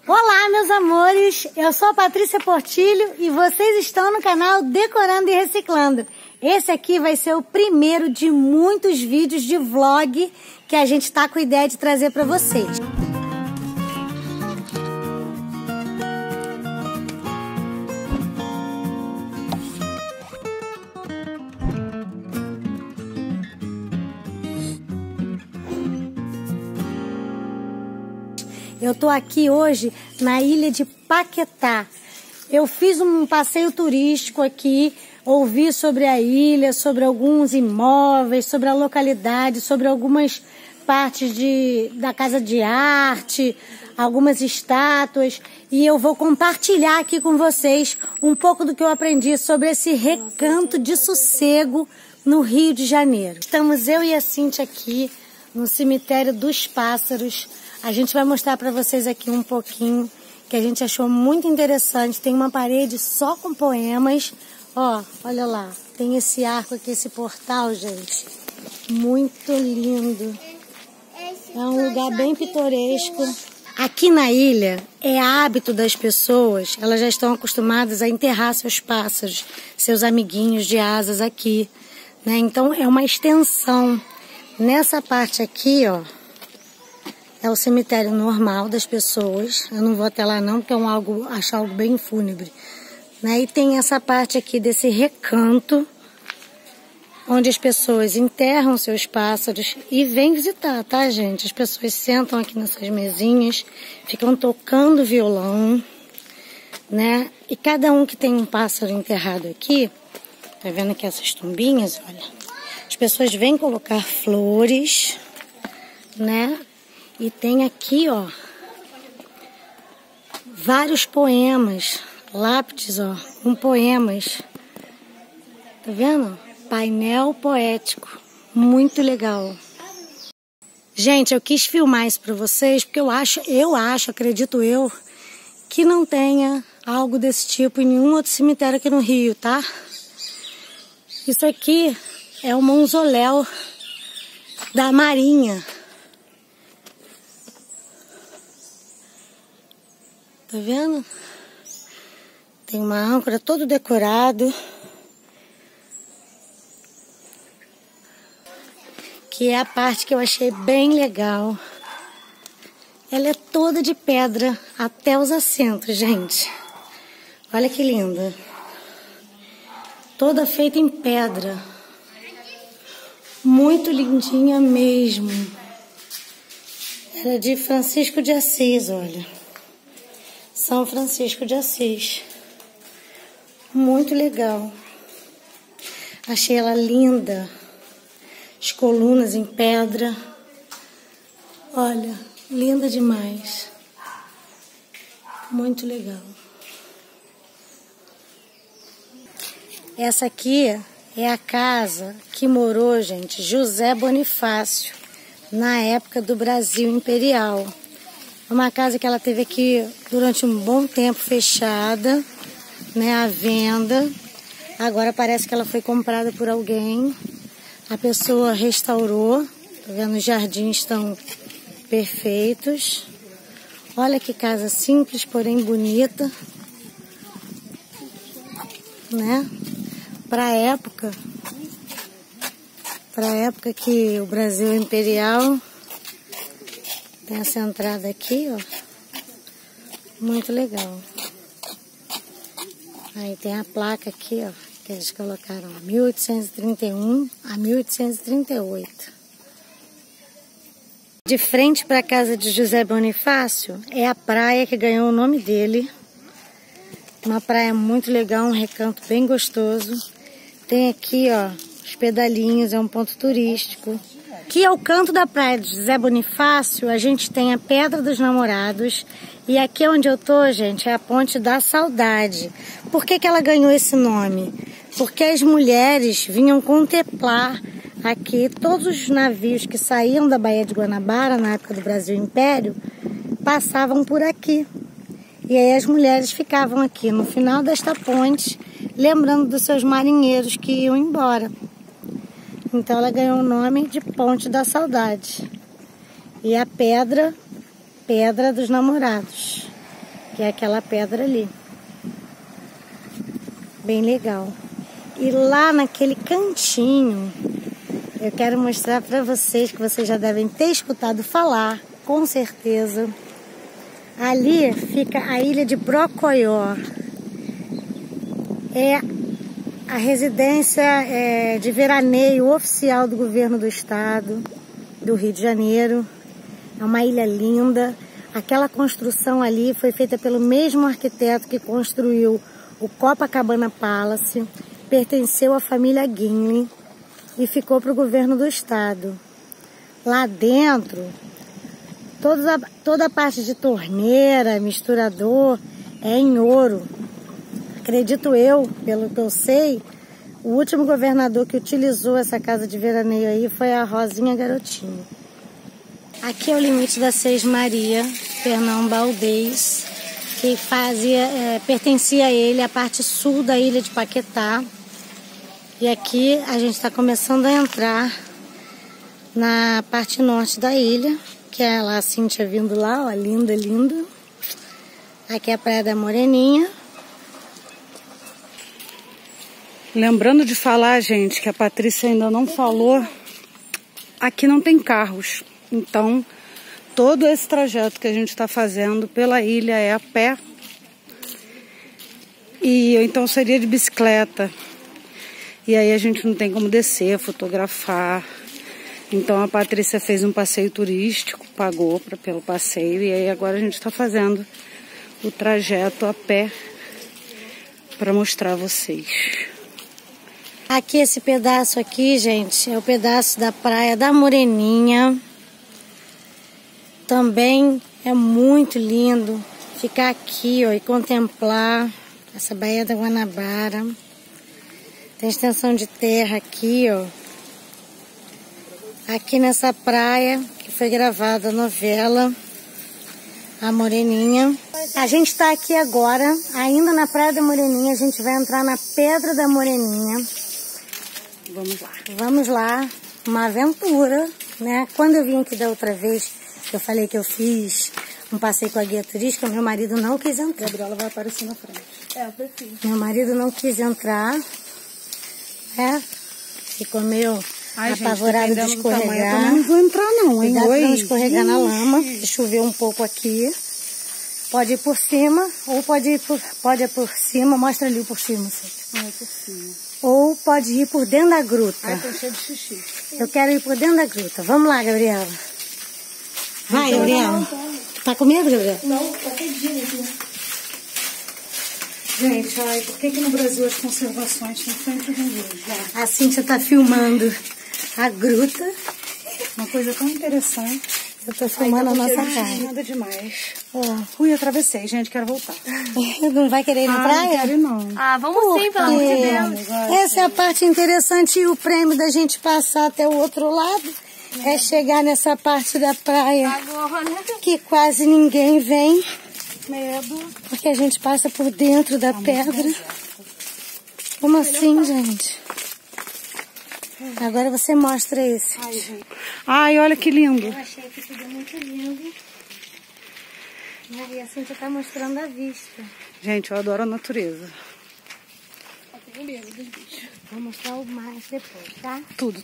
Olá, meus amores, eu sou a Patrícia Portilho e vocês estão no canal Decorando e Reciclando. Esse aqui vai ser o primeiro de muitos vídeos de vlog que a gente está com a ideia de trazer para vocês. Eu tô aqui hoje na ilha de Paquetá. Eu fiz um passeio turístico aqui, ouvi sobre a ilha, sobre alguns imóveis, sobre a localidade, sobre algumas partes da casa de arte, algumas estátuas. E eu vou compartilhar aqui com vocês um pouco do que eu aprendi sobre esse recanto de sossego no Rio de Janeiro. Estamos eu e a Cíntia aqui no cemitério dos Pássaros. A gente vai mostrar para vocês aqui um pouquinho que a gente achou muito interessante. Tem uma parede só com poemas. Ó, olha lá. Tem esse arco aqui, esse portal, gente. Muito lindo. É um lugar bem pitoresco. Aqui na ilha é hábito das pessoas. Elas já estão acostumadas a enterrar seus pássaros, seus amiguinhos de asas aqui, né? Então é uma extensão. Nessa parte aqui, ó, é o cemitério normal das pessoas. Eu não vou até lá não, porque é acho algo bem fúnebre, né? E tem essa parte aqui desse recanto, onde as pessoas enterram seus pássaros e vêm visitar, tá, gente? As pessoas sentam aqui nessas mesinhas, ficam tocando violão, né? E cada um que tem um pássaro enterrado aqui, tá vendo aqui essas tumbinhas, olha? As pessoas vêm colocar flores, né? E tem aqui, ó, vários poemas, lápides, ó, com poemas. Tá vendo? Painel poético, muito legal. Gente, eu quis filmar isso pra vocês porque eu acho, acredito eu, que não tenha algo desse tipo em nenhum outro cemitério aqui no Rio, tá? Isso aqui é o mausoléu da Marinha. Tá vendo? Tem uma âncora todo decorado. Que é a parte que eu achei bem legal. Ela é toda de pedra até os assentos, gente. Olha que linda. Toda feita em pedra. Muito lindinha mesmo. Ela é de Francisco de Assis, olha. São Francisco de Assis. Muito legal. Achei ela linda. As colunas em pedra. Olha, linda demais. Muito legal. Essa aqui é a casa que morou, gente, José Bonifácio, na época do Brasil Imperial. Uma casa que ela teve aqui durante um bom tempo fechada, né, à venda. Agora parece que ela foi comprada por alguém. A pessoa restaurou. Tá vendo? Os jardins estão perfeitos. Olha que casa simples, porém bonita, né? Para a época que o Brasil é imperial. Tem essa entrada aqui, ó. Muito legal. Aí tem a placa aqui, ó, que eles colocaram 1831 a 1838. De frente para a casa de José Bonifácio é a praia que ganhou o nome dele. Uma praia muito legal, um recanto bem gostoso. Tem aqui, ó, os pedalinhos, é um ponto turístico. Aqui ao canto da praia de José Bonifácio, a gente tem a Pedra dos Namorados. E aqui onde eu tô, gente, é a Ponte da Saudade. Por que ela ganhou esse nome? Porque as mulheres vinham contemplar aqui todos os navios que saíam da Baía de Guanabara, na época do Brasil Império, passavam por aqui. E aí as mulheres ficavam aqui no final desta ponte, lembrando dos seus marinheiros que iam embora. Então ela ganhou o nome de Ponte da Saudade. E a Pedra dos Namorados. que é aquela pedra ali. Bem legal. E lá naquele cantinho, eu quero mostrar para vocês, que vocês já devem ter escutado falar, com certeza. Ali fica a ilha de Brocoió. É a residência de veraneio oficial do governo do estado do Rio de Janeiro. É uma ilha linda. Aquela construção ali foi feita pelo mesmo arquiteto que construiu o Copacabana Palace. Pertenceu à família Guinle e ficou para o governo do estado. Lá dentro, toda a parte de torneira, misturador, é em ouro. Acredito eu, pelo que eu sei, o último governador que utilizou essa casa de veraneio aí foi a Rosinha Garotinho. Aqui é o limite da Seis Maria, Fernão Baldez, que pertencia a ele a parte sul da ilha de Paquetá. E aqui a gente está começando a entrar na parte norte da ilha, que é lá a Cíntia vindo lá, ó, linda, linda. Aqui é a Praia da Moreninha. Lembrando de falar, gente, que a Patrícia ainda não falou, aqui não tem carros. Então, todo esse trajeto que a gente está fazendo pela ilha é a pé. E então seria de bicicleta. E aí a gente não tem como descer, fotografar. Então a Patrícia fez um passeio turístico, pagou pelo passeio. E aí agora a gente está fazendo o trajeto a pé para mostrar a vocês. Aqui, esse pedaço aqui, gente, é o pedaço da Praia da Moreninha. Também é muito lindo ficar aqui, ó, e contemplar essa Baía da Guanabara. Tem extensão de terra aqui, ó. Aqui nessa praia que foi gravada a novela A Moreninha. A gente está aqui agora, ainda na Praia da Moreninha. A gente vai entrar na Pedra da Moreninha. Vamos lá. Vamos lá, uma aventura, né? Quando eu vim aqui da outra vez, eu falei que eu fiz um passeio com a guia turística, meu marido não quis entrar. Gabriela vai aparecer na frente. É, eu prefiro. Meu marido não quis entrar, né? Ficou meio apavorado de escorregar. Eu também não vou entrar não, hein? Cuidado pra não escorregar na lama, que choveu um pouco aqui. Pode ir por cima, ou pode ir por cima, mostra ali por cima. Vai por cima. Ou pode ir por dentro da gruta. Ai, tô cheio de xixi. Eu quero ir por dentro da gruta. Vamos lá, Gabriela. Vai, Gabriela. Tá com medo, Gabriela? Não, tá pedindo aqui. Gente, ai, por que no Brasil as conservações estão sempre ruins? A Cíntia tá filmando a gruta. Uma coisa tão interessante. Eu tô filmando a nossa casa. casa. Nada demais. Atravessei, gente, quero voltar. Não vai querer ir na praia? Não quero ir, não. Vamos sim, pelo amor de Deus. Essa é a parte interessante, e o prêmio da gente passar até o outro lado é chegar nessa parte da praia Agora, que quase ninguém vem, Medo. porque a gente passa por dentro da pedra. Como assim, gente? Agora você mostra esse. Ai, olha que lindo. Eu achei que tudo muito lindo. E a Cíntia tá mostrando a vista. Gente, eu adoro a natureza. eu tenho medo dos bichos. Vou mostrar o mais depois, tá? Tudo.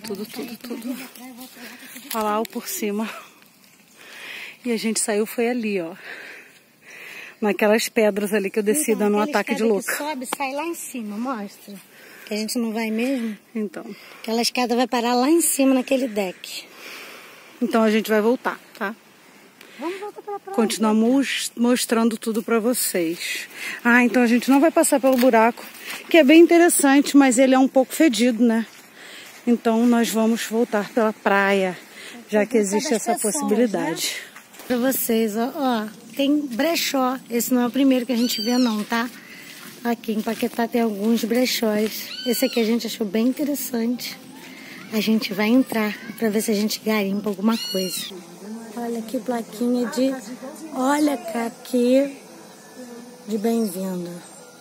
Olha lá o por cima. E a gente saiu, foi ali, ó. Naquelas pedras ali que eu desci dando um ataque de louca. Sobe, sai lá em cima, mostra. Que a gente não vai mesmo. Então. Aquela escada vai parar lá em cima naquele deck. Então a gente vai voltar, tá? Vamos voltar pra praia. Continuar mostrando tudo pra vocês. Então a gente não vai passar pelo buraco, que é bem interessante, mas ele é um pouco fedido, né? Então nós vamos voltar pela praia, já que existe essa possibilidade. Né? Pra vocês, ó, tem brechó. Esse não é o primeiro que a gente vê não, tá? Aqui em Paquetá tem alguns brechóis. Esse aqui a gente achou bem interessante. A gente vai entrar pra ver se a gente garimpa alguma coisa. Olha que plaquinha de... Olha aqui de bem-vindo.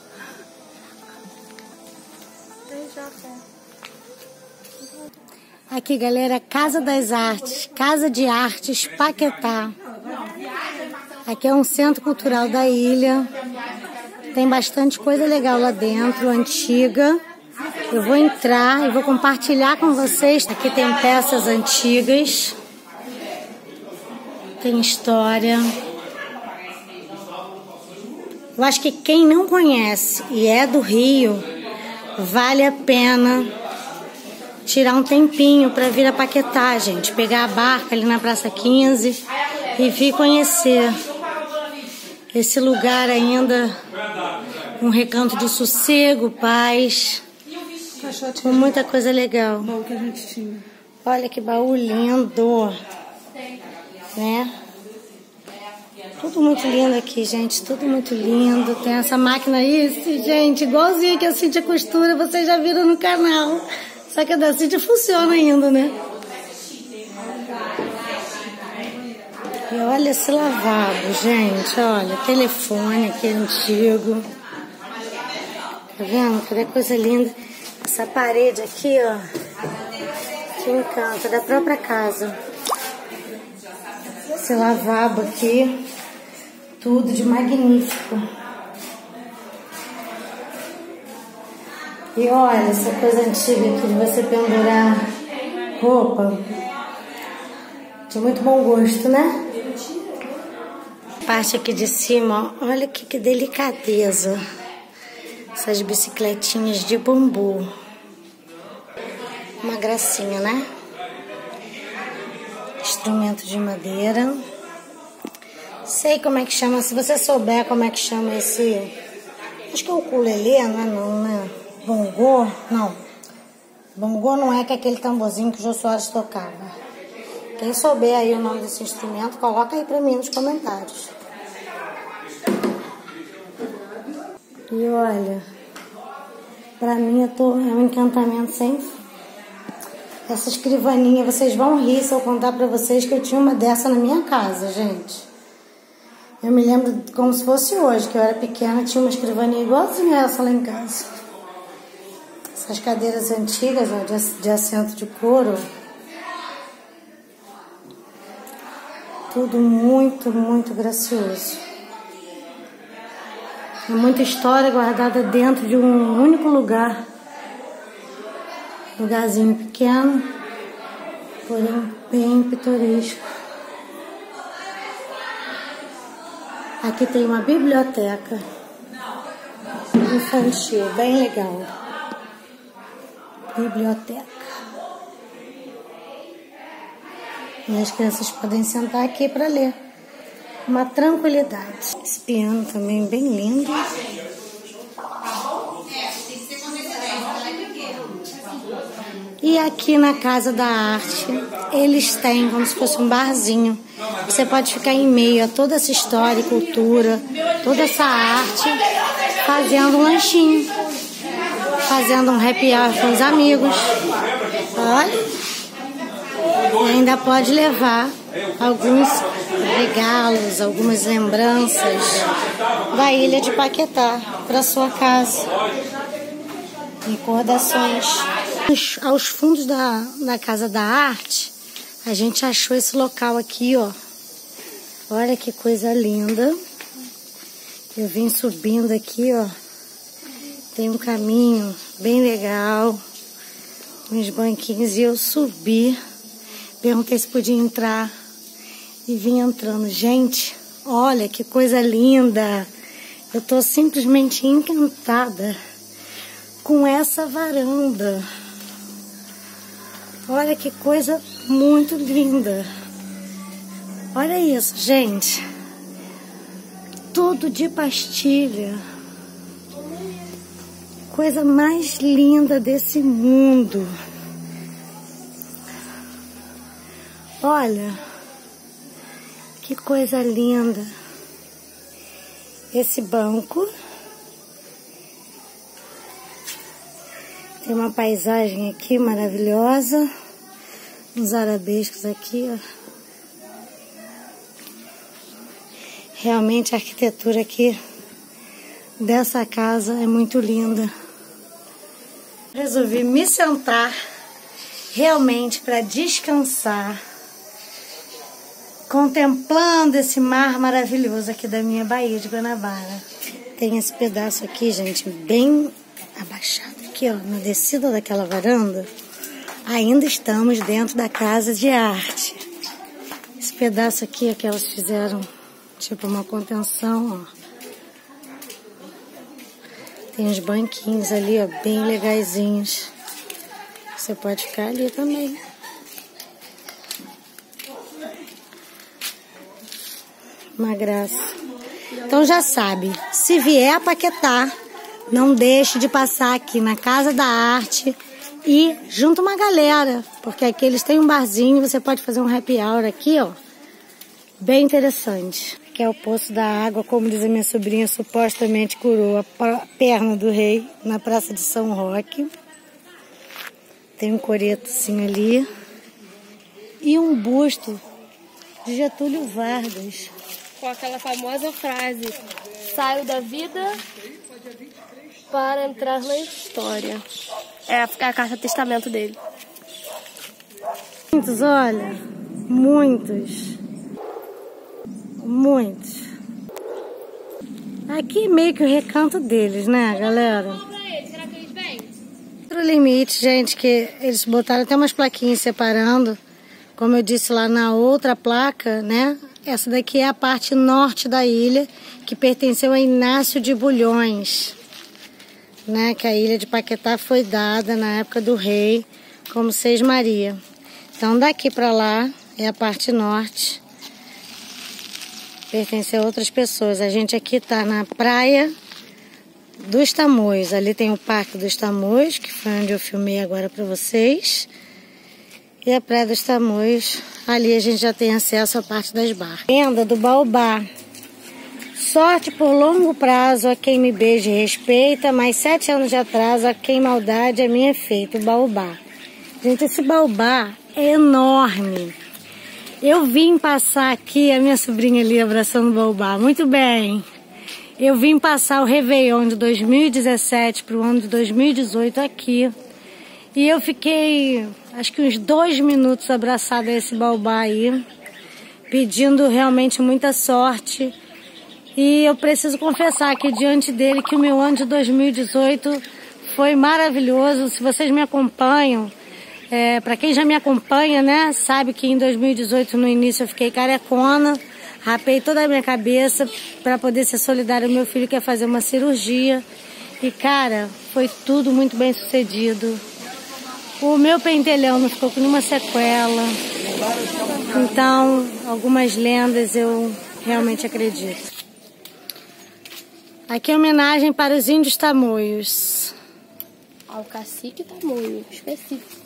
Aqui, galera, Casa das Artes. Casa de Artes Paquetá. Aqui é um centro cultural da ilha. Tem bastante coisa legal lá dentro, antiga. Eu vou entrar e vou compartilhar com vocês. Aqui tem peças antigas. Tem história. Eu acho que quem não conhece e é do Rio, vale a pena tirar um tempinho para vir a Paquetá, gente. Pegar a barca ali na Praça 15 e vir conhecer esse lugar ainda, um recanto de sossego, paz, com muita coisa legal. Olha que baú lindo, né? Tudo muito lindo aqui, gente. Tudo muito lindo. Tem essa máquina aí, gente, igualzinha que a Cíntia costura. Vocês já viram no canal. Só que a da Cíntia funciona ainda, né? E olha esse lavabo, gente. Olha, telefone aqui antigo. Tá vendo? Cadê coisa linda? Essa parede aqui, ó. Que encanta, da própria casa. Esse lavabo aqui. Tudo de magnífico. E olha essa coisa antiga aqui de você pendurar roupa. De muito bom gosto, né? Parte aqui de cima, ó, olha que delicadeza. Essas bicicletinhas de bambu. Uma gracinha, né? Instrumento de madeira. Sei como é que chama, se você souber como é que chama esse... Acho que é o ukulele, não, né? Bongô? Não. Bongô não é que é aquele tamborzinho que o Jô Soares tocava. Quem souber aí o nome desse instrumento, coloca aí pra mim nos comentários. E olha, pra mim é um encantamento sem fim. Essa escrivaninha, vocês vão rir se eu contar pra vocês que eu tinha uma dessa na minha casa, gente. Eu me lembro como se fosse hoje, que eu era pequena, tinha uma escrivaninha igualzinha a essa lá em casa. Essas cadeiras antigas, ó, de assento de couro. Tudo muito, muito gracioso. É muita história guardada dentro de um único lugar. Lugarzinho pequeno, porém bem pitoresco. Aqui tem uma biblioteca infantil, bem legal. Biblioteca. E as crianças podem sentar aqui para ler. Uma tranquilidade. Esse piano também bem lindo. E aqui na Casa da Arte, eles têm como se fosse um barzinho. Você pode ficar em meio a toda essa história e cultura, toda essa arte, fazendo um lanchinho, fazendo um happy hour com os amigos. Olha. E ainda pode levar alguns regalos, algumas lembranças da ilha de Paquetá para sua casa. Recordações. Aos fundos da Casa da Arte, a gente achou esse local aqui, ó. Olha que coisa linda. Eu vim subindo aqui, ó. Tem um caminho bem legal, uns banquinhos, e eu subi. Perguntei se podia entrar e vim entrando. Gente, olha que coisa linda. Eu tô simplesmente encantada com essa varanda. Olha que coisa muito linda. Olha isso, gente. Tudo de pastilha. Coisa mais linda desse mundo. Olha, que coisa linda. Esse banco. Tem uma paisagem aqui maravilhosa. Uns arabescos aqui, ó. Realmente a arquitetura aqui dessa casa é muito linda. Resolvi me sentar realmente para descansar contemplando esse mar maravilhoso aqui da minha Baía de Guanabara. Tem esse pedaço aqui, gente, bem abaixado aqui, ó, na descida daquela varanda. Ainda estamos dentro da casa de arte. Esse pedaço aqui é que elas fizeram, tipo uma contenção, ó. Tem uns banquinhos ali, ó, bem legaisinhos. Você pode ficar ali também. Uma graça. Então já sabe, se vier a Paquetá, não deixe de passar aqui na Casa da Arte e junto uma galera, porque aqui eles têm um barzinho, você pode fazer um happy hour aqui, ó. Bem interessante. Aqui é o Poço da Água, como diz a minha sobrinha, supostamente curou a perna do rei na Praça de São Roque. Tem um coretozinho ali. E um busto de Getúlio Vargas. Com aquela famosa frase: saio da vida para entrar na história. É a carta testamento dele. Muitos, olha. Muitos. Muitos. Aqui meio que o recanto deles, né, galera? Será que eles vêm? O limite, gente, que eles botaram até umas plaquinhas separando. Como eu disse lá na outra placa, né? Essa daqui é a parte norte da ilha, que pertenceu a Inácio de Bulhões, né? Que a ilha de Paquetá foi dada na época do rei como Seis Maria. Então daqui para lá é a parte norte. Pertenceu a outras pessoas. A gente aqui tá na praia dos Tamoios. Ali tem o Parque dos Tamoios, que foi onde eu filmei agora para vocês. E a Praia dos Tamoios, ali a gente já tem acesso à parte das barcas. Venda do Baobá. Sorte por longo prazo a quem me beija e respeita, mas 7 anos de atraso a quem maldade é minha feita. O Baobá. Gente, esse Baobá é enorme. Eu vim passar aqui, a minha sobrinha ali abraçando o Baobá. Muito bem. Eu vim passar o Réveillon de 2017 para o ano de 2018 aqui. E eu fiquei, acho que uns 2 minutos abraçada a esse Baobá aí, pedindo realmente muita sorte. E eu preciso confessar aqui diante dele que o meu ano de 2018 foi maravilhoso. Se vocês me acompanham, para quem já me acompanha, né, sabe que em 2018 no início eu fiquei carecona, rapei toda a minha cabeça para poder ser solidária ao meu filho que ia fazer uma cirurgia. E cara, foi tudo muito bem sucedido. O meu pentelhão não ficou com nenhuma sequela. Então, algumas lendas eu realmente acredito. Aqui é homenagem para os índios tamoios. Ao cacique tamoio, específico.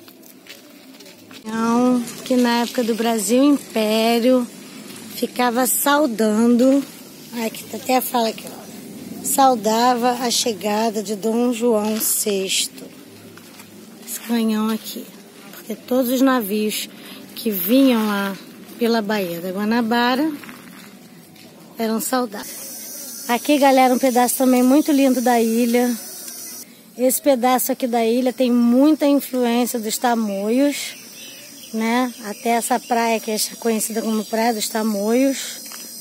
Então, que na época do Brasil Império ficava saudando, aqui até fala aqui, ó, saudava a chegada de Dom João VI. Esse canhão aqui, porque todos os navios que vinham lá pela Baía da Guanabara eram saudados. Aqui, galera, um pedaço também muito lindo da ilha. Esse pedaço aqui da ilha tem muita influência dos tamoios, né? Até essa praia que é conhecida como Praia dos Tamoios.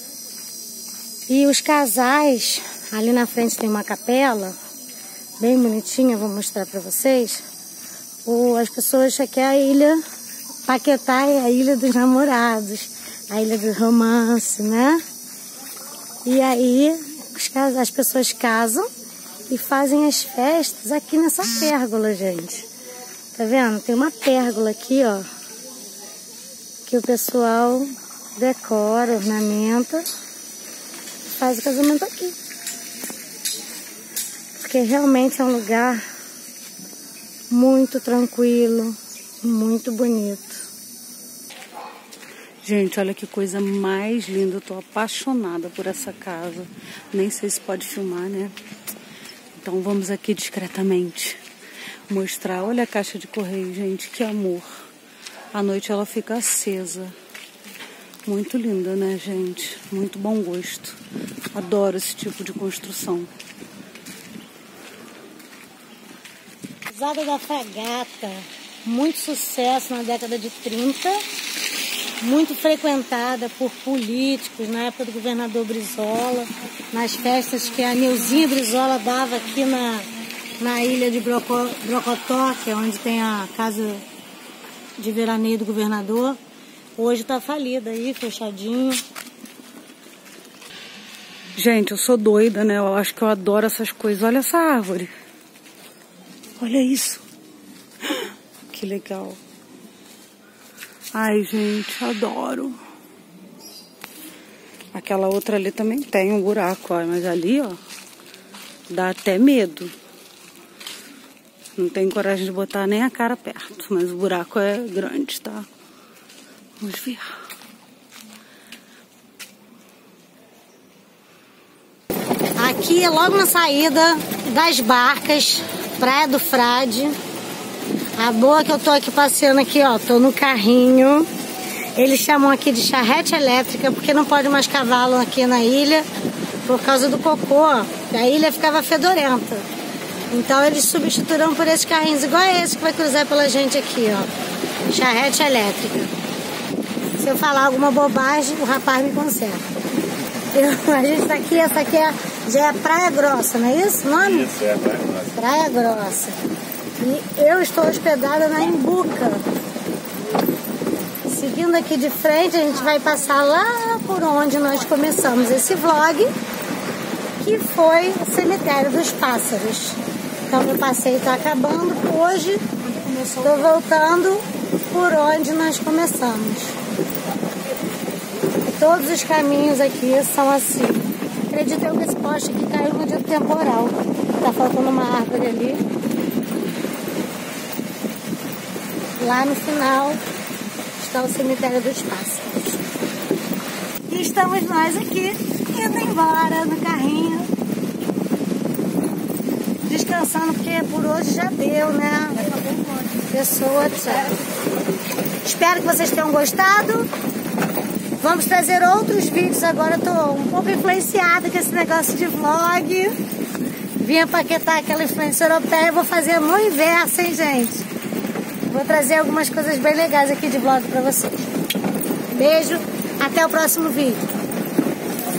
E os casais, ali na frente tem uma capela, bem bonitinha, vou mostrar para vocês. As pessoas acham que é a ilha Paquetá, é a ilha dos namorados, a ilha do romance, né? E aí as pessoas casam e fazem as festas aqui nessa pérgola, gente. Tá vendo? Tem uma pérgola aqui, ó, que o pessoal decora, ornamenta, faz o casamento aqui. Porque realmente é um lugar muito tranquilo, muito bonito. Gente, olha que coisa mais linda. Eu tô apaixonada por essa casa. Nem sei se pode filmar, né? Então vamos aqui discretamente mostrar. Olha a caixa de correio, gente. Que amor. À noite ela fica acesa. Muito linda, né, gente? Muito bom gosto. Adoro esse tipo de construção. Pousada da Fragata. Muito sucesso na década de 30. muito frequentada por políticos na época do governador Brizola, nas festas que a Nilzinha Brizola dava aqui na ilha de Brocotó, que é onde tem a casa de veraneio do governador. Hoje tá falida aí, fechadinho. Gente, eu sou doida, né? Eu acho que eu adoro essas coisas. Olha essa árvore. Olha isso. Que legal. Ai, gente, adoro. Aquela outra ali também tem um buraco, ó. Mas ali, ó, dá até medo. Não tenho coragem de botar nem a cara perto. Mas o buraco é grande, tá? Vamos ver. Aqui é logo na saída das barcas, Praia do Frade. A boa que eu tô aqui passeando aqui, ó, tô no carrinho. Eles chamam aqui de charrete elétrica porque não pode mais cavalo aqui na ilha por causa do cocô. A ilha ficava fedorenta. Então eles substituíram por esses carrinhos igual esse que vai cruzar pela gente aqui, ó. Charrete elétrica. Se eu falar alguma bobagem, o rapaz me conserta. A gente tá aqui, essa aqui já é Praia Grossa, não é isso o nome? Isso, é Praia Grossa. Praia Grossa. E eu estou hospedada na Imbuca. Seguindo aqui de frente, a gente vai passar lá por onde nós começamos esse vlog, que foi o Cemitério dos Pássaros. Então meu passeio está acabando. Hoje estou voltando por onde nós começamos. Todos os caminhos aqui são assim. Acredito eu que esse poste aqui caiu no dia do temporal. Tá faltando uma árvore ali. Lá no final está o Cemitério dos Pássaros. E estamos nós aqui, indo embora no carrinho. Descansando, porque por hoje já deu, né? Pessoa, tchau. Espero que vocês tenham gostado. Vamos trazer outros vídeos agora. Eu tô um pouco influenciada com esse negócio de vlog. Vim empaquetar aquela influência europeia. Vou fazer no inverso, hein, gente? Vou trazer algumas coisas bem legais aqui de vlog pra vocês. Beijo, até o próximo vídeo.